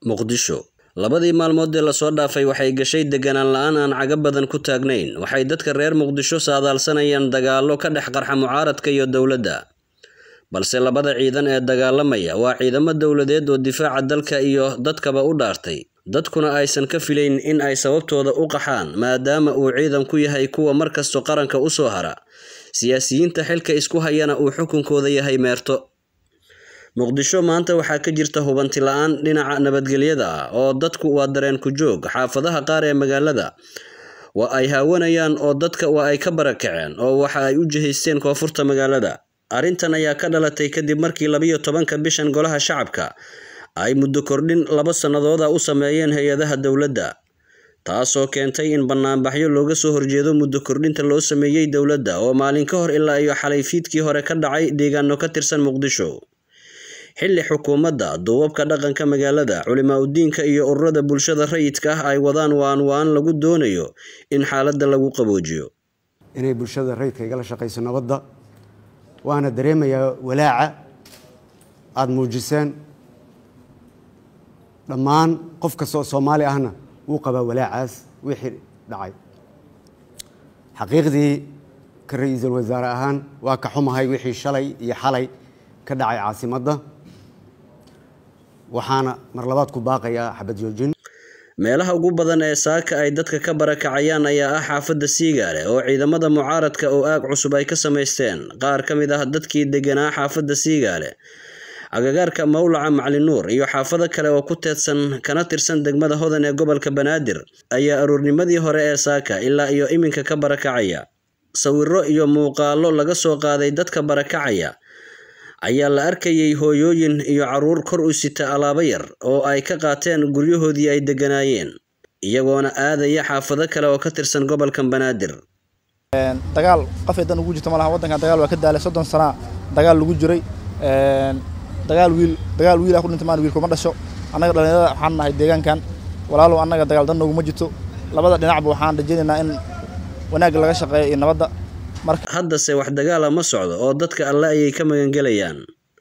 Muqdisho labadii maalmood ee la soo dhaafay waxay gashay deganaan la'aan aan caga badan ku taagnayn waxay dadka reer Muqdisho saadaalsanayaan dagaalo ka dhex qarxa mucaaradka iyo dawladda balse labada ciidan ee dagaalamaya waa ciidamo dawladeed oo difaaca dalka iyo dadkaba u dhaartay dadkuna aysan ka filayn in ay sababtooda u qaxaan maadaama uu ciidan ku yahay kuwa markasto qaranka u soo hara siyaasiyiinta xilka isku hayana uu xukunkooda yahay meerto Muqdisho maanta waxaa ka jirta hubanti la'aan dhinaca nabadgelyada oo dadku waa dareen ku joog xaafadaha qaar ee magaalada waa ay haawanayaan oo dadka waa ay ka barakaceen oo waxa ay u jihaysteen koonfurta magaalada arintan ayaa ka dhalatay kadib markii 12ka bishan golaha shacabka ay muddo kordhin 2 sanadood u sameeyeen hay'adaha dawladda taasoo keentay in banaanbaxyo looga soo horjeedo muddo kordhinta loo sameeyay dawladda oo maalin ka hor ilaa iyo xalay fiidkii hore ka dhacay deegaano ka tirsan Muqdisho xilli xukuumadda duubabka dhaqanka magaalada culimaa u diinka iyo ururada bulshada rayidka ay wadaan waan lagu doonayo in xaaladda lagu qaboojiyo inay bulshada rayidka igala shaqeyso nabadda waana dareemayaa walaaca aad muujiseen dhammaan qof kasta oo Soomaali ahna uu qaba walaacaas wixii dhacay xaqiiqdii ka ra'iisul wasaare ahaan waa ka xumahay wixii shalay iyo xalay ka dhacay caasimadda waxaana mar labaad ku baaqayaa xabad joojin meelaha ugu badan ee saaka ay dadka ka barakacayaan ayaa ah xaafadda Siigaale oo ciidamada mucaaradka oo aag cusub ay ka sameysteen qaar kamid ah dadkii deganaa xaafadda Siigaale agagaarka Mawlaca Macalin Nuur iyo xaafado kale oo ku teedsan kana tirsan degmada Hodan ee gobolka Banaadir ayaa aroornimadii hore ee saaka ilaa iyo iminka ka barakacaya sawirro iyo muuqaallo laga soo qaaday dadka barakacaya ayaa la arkayay hooyooyin iyo caruur kor u sita alaabo yar oo ay ka qaateen guryahoodii ay deganaayeen iyagoona aadaya xaafado kale oo ka tirsan gobolka Banaadir dagaal qafeedan ugu jirto malaha wadanka dagaal waa ka daalay 30 sano dagaal lagu jiray dagaal wiil ku dhintay maan wiil kuma dhasho anaga dhalinyarada waxaan nahay deegaankan walaalow anaga dagaal dan ugu ma jirto labada dhinacba waxaan rajaynaynaa in wanaag laga shaqeeyo in nabadda marka hadda se wax dagaal ma socdo oo dadka alla ay ka magan galayaan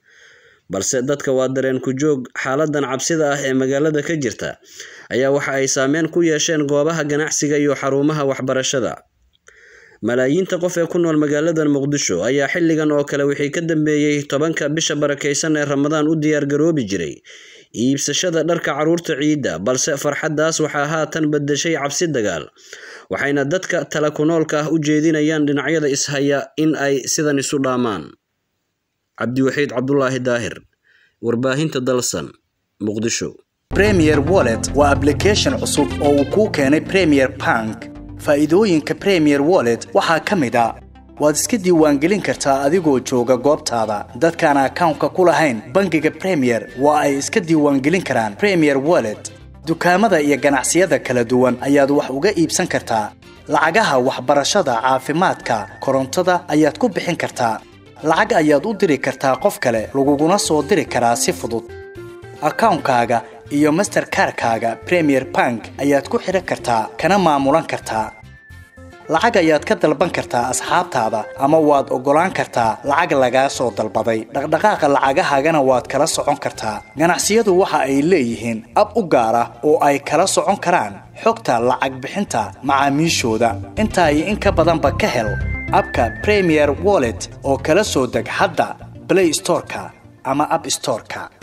balse dadka waa dareen ku joog xaaladan cabsida ah ee magaalada ka jirta ayaa waxa ay saameyn ku yeesheen goobaha ganacsiga iyo xarumaha waxbarashada malaayiinta qof ee ku nool magaalada Muqdisho ayaa xilligan oo kale wixii ka dambeeyay 10ka bisha barakeysan ee Ramadaan u diyaar garoobi jiray iibsashada dharka caruurta ciida balse farxadaas waxa haatan bedeshay cabsi dagaal waxayna dadka tala ku noolka u jeedinayaan dhinacyada ishaya in ay sidan isu dhaamaan Cabdiwaxiid Cabdullaahi Daahir warbaahinta dalsan Muqdisho Premier Wallet waa application cusub oo uu ku keenay Premier Bank faa'iidooyinka Premier Wallet waxaa kamid ah waad iska diiwaangelin kartaa adigoo jooga goobtaada dadkaan account-ka ku lahayn bangiga Premier waa ay iska diiwaangelin karaan Premier Wallet dukaamada iyo ganacsiyada kala duwan ayaad wax uga iibsan kartaa lacagaha waxbarashada caafimaadka korontada ayaad ku bixin kartaa lacag ayaad u diri kartaa qof kale laguguna soo diri karaa si fudud account-kaaga iyo Mastercard-kaaga Premier Bank ayaad ku xiran kartaa kana maamulan kartaa lacag ayaad ka dalban kartaa asxaabtaada ama waad ogolaan kartaa lacag laga soo dalbaday dhaqdhaqaaqa lacagahaagana waad kala socon kartaa ganacsiyadu waxa ay leeyihiin ab u gaar ah oo ay kala socon karaan xogta lacag bixinta macaamiishooda inta ay in ka badanba ka hel abka Premier Wallet oo kala soo deg hadda Play Store-ka ama App Store-ka